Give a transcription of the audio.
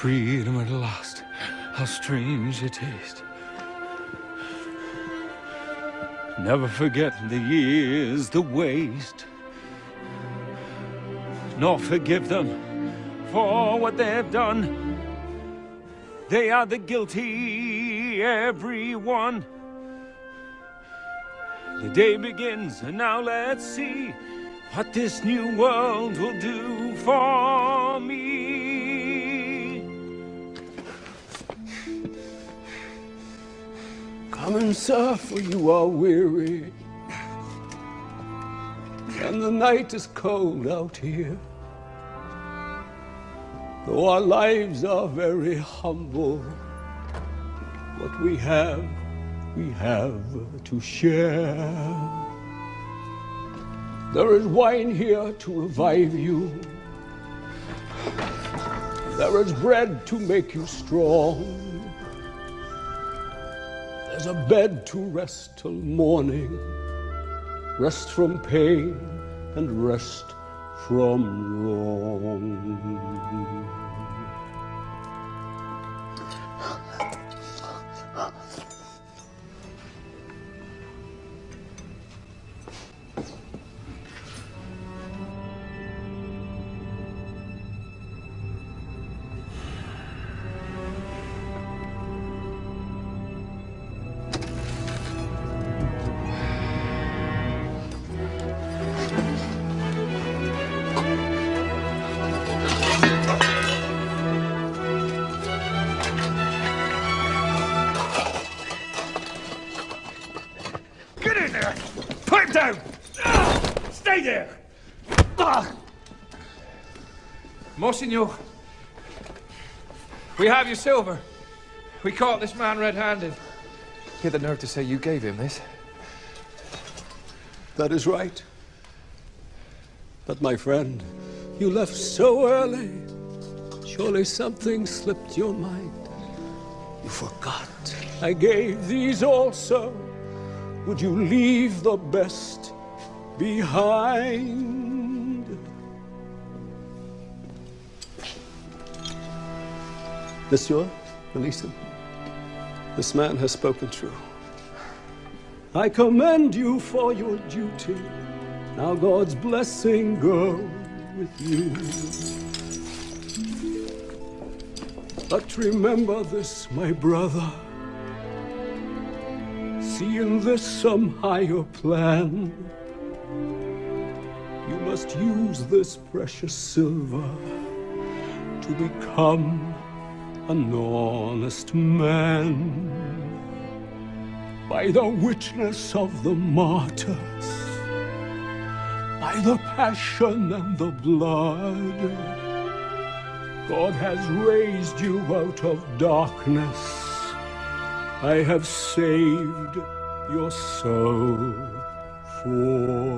Freedom at last, how strange it is. Never forget the years, the waste, nor forgive them for what they've done. They are the guilty, everyone. The day begins, and now let's see what this new world will do for me. Come and sir, for you are weary, and the night is cold out here. Though our lives are very humble, what we have to share. There is wine here to revive you. There is bread to make you strong. There's a bed to rest till morning. Rest from pain and rest from wrong. Stay there! Monsignor, we have your silver. We caught this man red-handed. You had the nerve to say you gave him this? That is right. But my friend, you left so early. Surely something slipped your mind. You forgot. I gave these also. Would you leave the best behind? Monsieur, release him. This man has spoken true. I commend you for your duty. Now God's blessing go with you. But remember this, my brother. See in this some higher plan. You must use this precious silver to become an honest man. By the witness of the martyrs, by the passion and the blood, God has raised you out of darkness. I have saved your soul for